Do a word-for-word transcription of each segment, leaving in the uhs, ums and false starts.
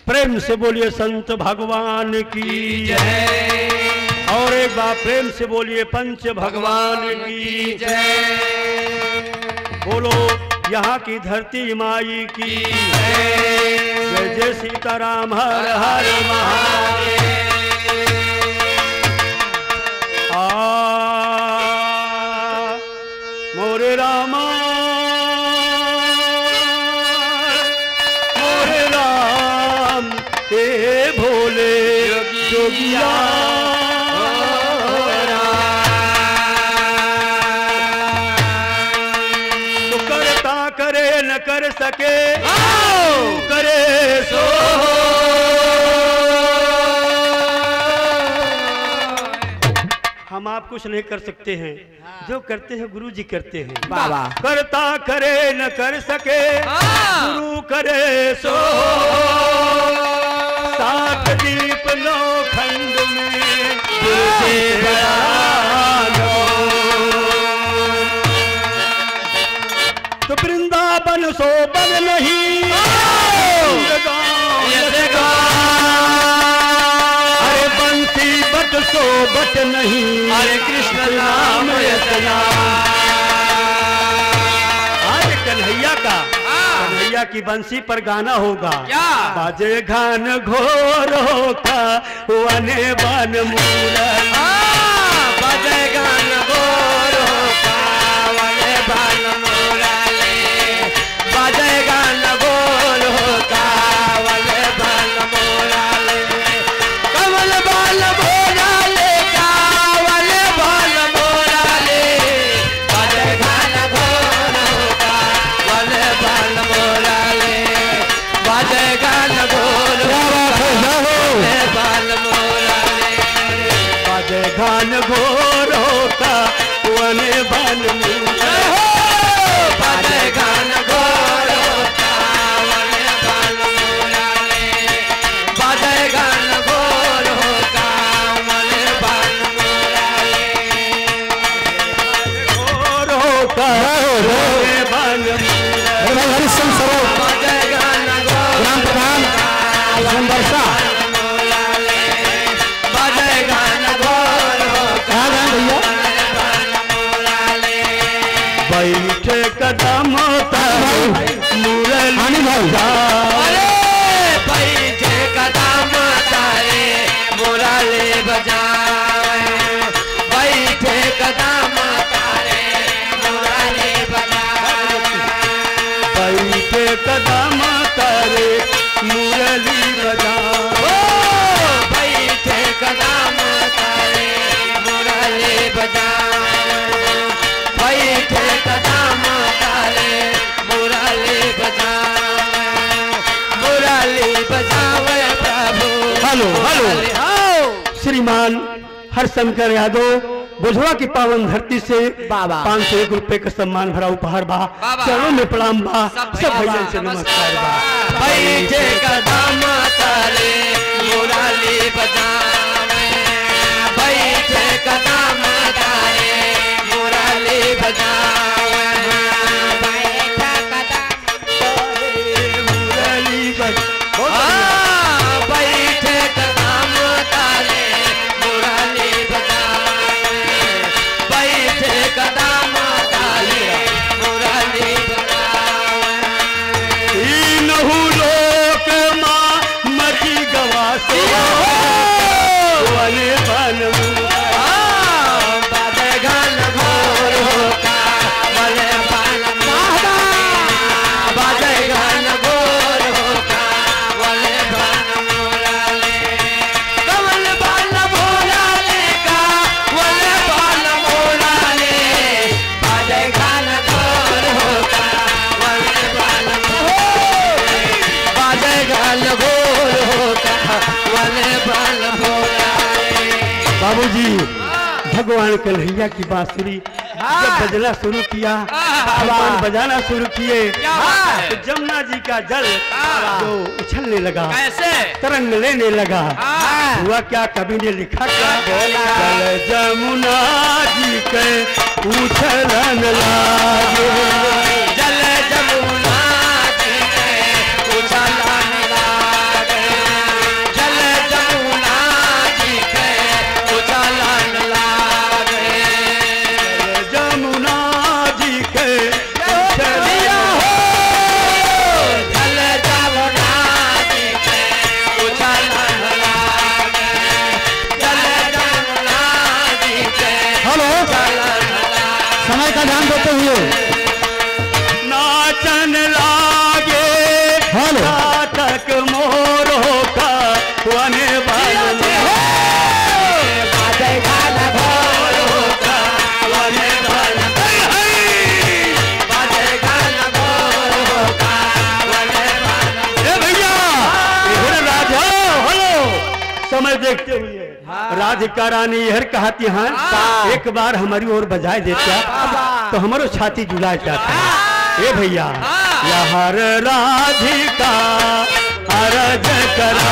प्रेम से बोलिए संत भगवान की जय। और एक बार प्रेम से बोलिए पंच भगवान की जय। बोलो यहाँ की धरती माई की जय। जय जय सीताराम हर हर महादेव। आ मोरे रामा मोरे राम हे भोले जोगिया तो करता करे न कर सके करे सो हम आप कुछ नहीं कर सकते हैं, जो करते हैं गुरु जी करते हैं। बाबा करता करे न कर सके गुरु करे सो। सात दीप लो खंड में तो वृंदावन सो बन नहीं सो बट नहीं। हरे कृष्ण नाम यतना। आज कन्हैया का कन्हैया की बंसी पर गाना होगा क्या? बाजे घान घोरों का वने बन मूरन। बाजे घान घोरों का वने बन मूरन। बाजे घान घोरों का वने बन मूरन। कमल बाल घान घोरों का वने बन मूरन। बाजे घान घोरों का वने बन मूरन। बाजे घान घोरों का वने बन मूरन। घोरों का वने बन मूरन। हरिशन सरोवर बाजे घान ग्राम प्रधान संदर्शा बैठे कदम मुरली बजाए। बैठे कदम तारे मुरली बजाए। बैठे कदम तारे मुरली बजाए। बैठे कदम तारे मुरली बजाए। बैठे कदम तारे मुरली बजाए। बैठे कदम तारे मुरली बजावे। मुरली बजावे प्रभु। हेलो हेलो श्रीमान हरशंकर यादव बुझवा की पावन धरती से बाबा पाँच सौ एक रुपए का सम्मान भरा उपहार बा। चरणों में प्रणाम बा। सब भैया से नमस्कार बा। बैठे कदम तारे मुरली बजावे। बैठे कदम तारे मुरली बजावे। बैठे कदम मुरली बजावे। बैठे कदम तारे मुरली बजावे। बैठे कदम तारे मुरली बजावे। तीनहु लोक माँ मची गवासी वने बन बाबूजी भगवान कन्हैया की बांसुरी जब बजना शुरू किया, भगवान बजाना शुरू किए तो जमुना जी का जल जो उछलने लगा, कैसे तरंग लेने लगा। हुआ क्या, कवि ने लिखा क्या, जल जमुना जी के उछलन लागे। जल जमुना जी के उछलन लागे। तक मोरो का वने बाल बाजे गाना मोरो का वने बाल बाजे गाना मोरो का वने बाल। ए भैया ये राजा हेलो समय देखते हुए राधिका रानी यह कहती हैं एक बार हमारी ओर बजाए देता तो हमारो छाती जुड़ा जाता है। ए भैया यार राधिका अरज करा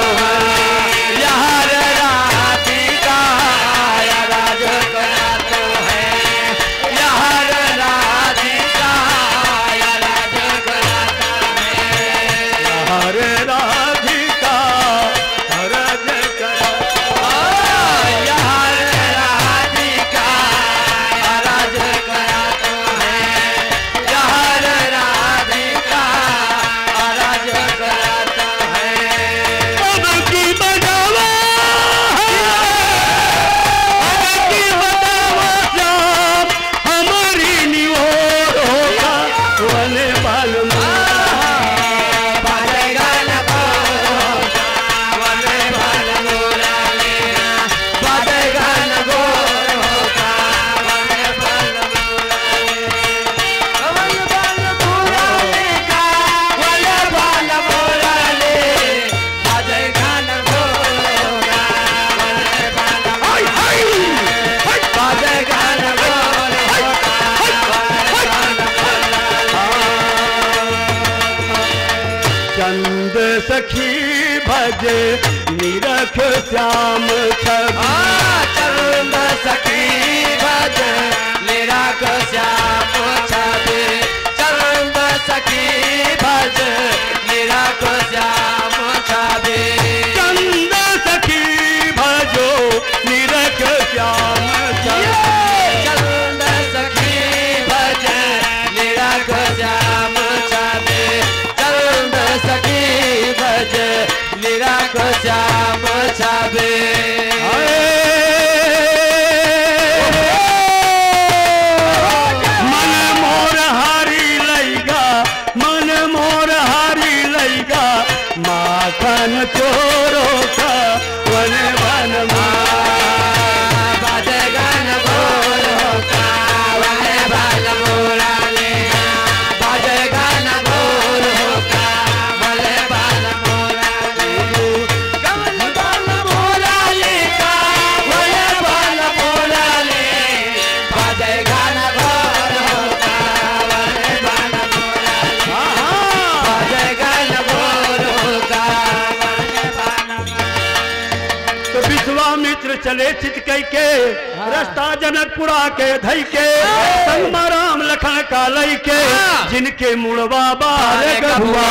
यार राधिका अरज करा तो है यार राधिका अरज कराता है यार राधिका अरज करा यार राधिका अरज करा तो है यार राधिका अरज कराता है। अब की बजावा अब की बजावा जब हमारी निहोर होगा वने बाल चंद सखी भजे निरख श्याम छवि चंद सखी भजे निरख श्याम छवि चंद सखी भजे निरख श्याम छवि चंद सखी भजो निरख श्याम छवि चंद सखी भजे निरख श्याम छवि चंद सखी भज निरख श्याम छवि। मन मोर हारी लैगा मन मोर हारी लैगा माखन चोरो का वन वन बाजे गान गोरो का वन वन मोराले बाजे गान गोरो का वन वन मोराले कमल बाल मोराले का वन वन मोराले बाजे गान गोरो का वन वन मोराले बाजे गान गोरो का वन वन। तो विश्वामित्र चले चितकई के रास्ता जनकपुरा के धई के संग राम लखन का लई के जिनके मुड़वा बाल गहुआ।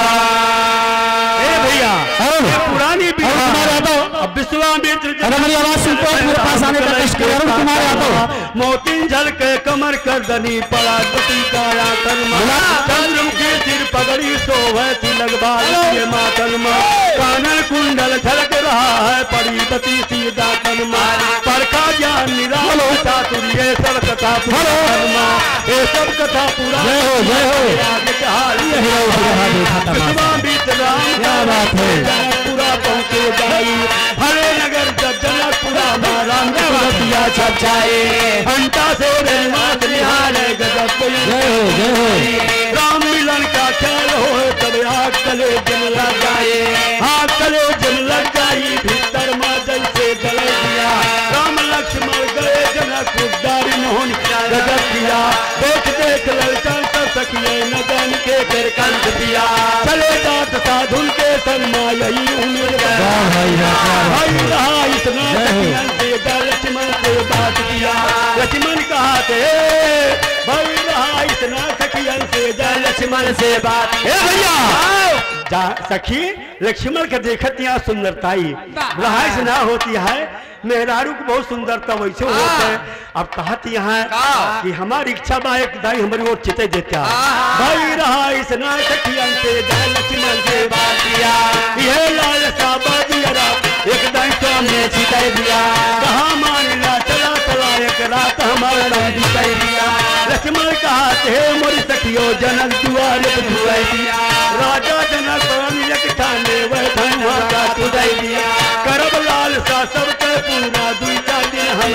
ए भैया ये पुरानी अब विश्वामित्र हमारी आवाज सुनते हो मेरे पास आने का कष्ट करो तुम्हारे हाथों मोतिन झल के कमर कर दनी पड़ा पति काया कर्मा चंद्रम के सिर पगड़ी सोभे तिलक बाल ये मातन मा कानन कुंडल झलक रहा है पड़ी पति सीधा तनमा परखा ज्ञान निराल चातुर ये सब कथा पुराना ये सब कथा पुराना जय हो जय हो विश्वामित्र राम क्या बात है पूरा पहुंचे जाई हरे नगर जब जनकपुरा राम दिया छप जाए घंटा से निर्मात निहाल गजब जय हो जय हो राम मिलन का ख्याल हो तब आग तले जल लग जाए हाथ तले जल लग जाई भीतर माँ जैसे जल दिया राम लक्ष्मण गए जनकपुर दारी मोहन गजब किया देख देख ललचन कर सकिए न जान के फिर कंठ दिया चले जात साधुन के सन्मा यही उम्र भाई रहा इतना सखियन से लक्ष्मण से बात किया लक्ष्मण कहा थे भाई रहा इतना सखियन से लक्ष्मण से बात ए भैया सखी लक्ष्मण के देखत यहाँ सुंदरताई रहाइश ना होती है मेहरारू को बहुत सुंदरता वैसे होते हैं। अब कहत यहाँ कि हमारी इच्छा बा एक दाई हमारी ओर चिते देता भाई रहा इसना सखियन से जय लक्ष्मण से बात किया यह लाल साबा दिया एक दाई सामने चिते दिया कहा मान ला चला चला एक रात हमारा नाम चिते दिया लक्ष्मण कहा हे मोरी सखियो जनक दुआरे दिया राजा जनक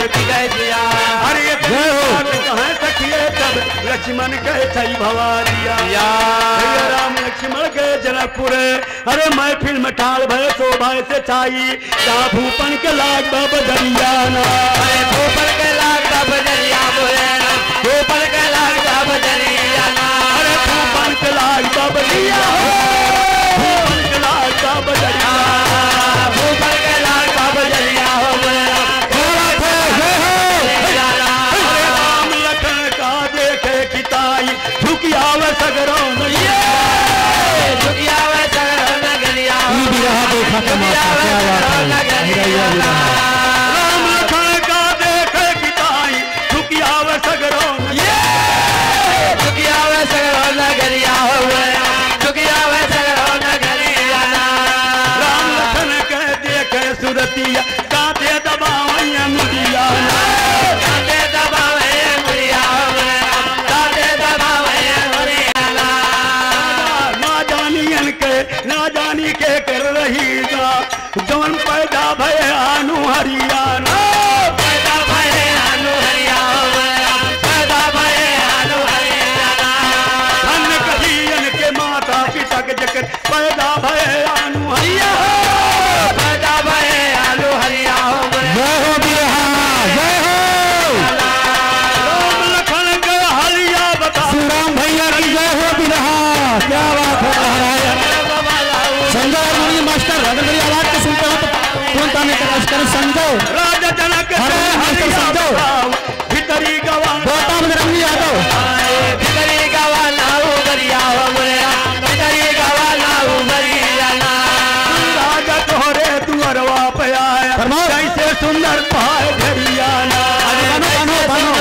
अरे कहाँ सखिए तब लक्ष्मण कहे छई भवारिया राम लक्ष्मण गए जनकपुर। अरे मैं फिल्म ठाल भय शोभा से छाई जहाँ भूपन के लाग बजरिया ना भूपन के लाग बजरिया भूपन के लाग बजरिया ना अरे भूपन के लाग बजरिया भूपन के लाग बजरिया भूपन के लाग बजरिया राम लखन का देखे किताई झुकिया वे सगरो झुकिया वे सगरो नगरिया राम लखन का देखे किताई झुकिया वे सगरो झुकिया वे सगरो नगरिया झुकिया वे सगरो नगरिया राम लखन के देखे सुरतिया कांटे दबावैया मुदिया कांटे दबावे मुदिया कांटे दबावे मुदिया ना जानियन के ना जानी के कर रही जा जवन पैदा भय अनु हरियाणा पैदा भय अनु हरियाणा पैदा भय अनु हरियाणा धन कहियन के माता पिता के जकर पैदा भय अनु हरियाणा पैदा भय अनु हरियाणा जय हो बिरहा जय हो राम लखन के हलिया बता श्री राम भैया की जय हो बिरहा। क्या बात है महाराज संजय मुनि मास्टर अगर मेरी आवाज को सुनते हो तो तुरंत आने का प्रयास करें। संजय राजा जनक के हरे मास्टर हलिया संजय बताओ भीतरी गवान गोता बजरंगी यादव भीतरी गवाना उगरिया हो मुनिया भीतरी गवाना उगरिया ना राजा तोहरे दुअरवा पे आया फरमाओ। कैसे सुंदर पाए घरियाना बनो बनो बनो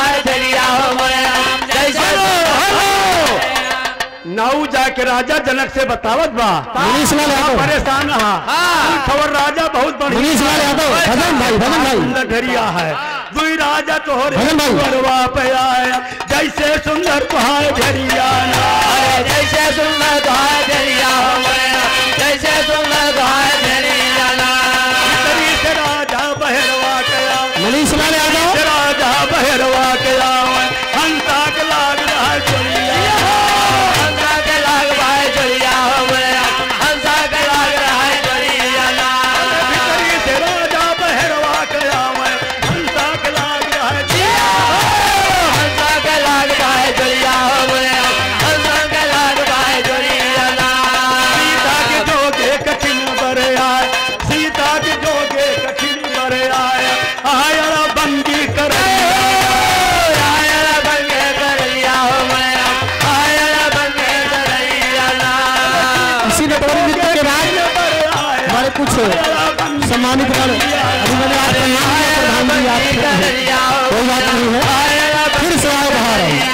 नाऊ जाके राजा जनक से बतावत बा मनीष लाल यादव परेशान रहा खबर राजा बहुत मनीष लाल यादव भजन भाई भजन भाई सुंदर घरिया है दुई राजा तोहरे भजन भाई। दुअरवा पे आया जैसे सुंदर पाए घरियाना जैसे सुंदर दुहाई धरिया हो मुनिया जैसे सुंदर दुहाई धरिया ना भीतरी से राजा बहरवा गया मनीष लाल यादव से राजा बहरवा गया हंसा के लाग रहा चलिया हंसा के लाग भाई चलिया हो मुनिया हंसा के लाग रहा है चलिया ना भीतरी से राजा बहरवा गया हंसा के लाग रहा हंसा के लाग भाई चलिया हो मुनिया हंसा के लाग भाई चलिया ना सीता के जोगे कठिन बरे आए सीता के जोगे कठिन बरे आए आया बंदी कर आया बंगे कर लिया हो मुनिया आया बंगे कर लिया ना इसी नटवर नृत्य के बाद हमारे कुछ सम्मानित गण अभी मैंने आज प्रधान जी आप कोई बात नहीं है फिर से आए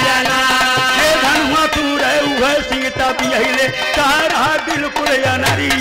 बाहर धनुआ तू रहे सीता भी अहिले कह रहा बिल्कुल अनरिया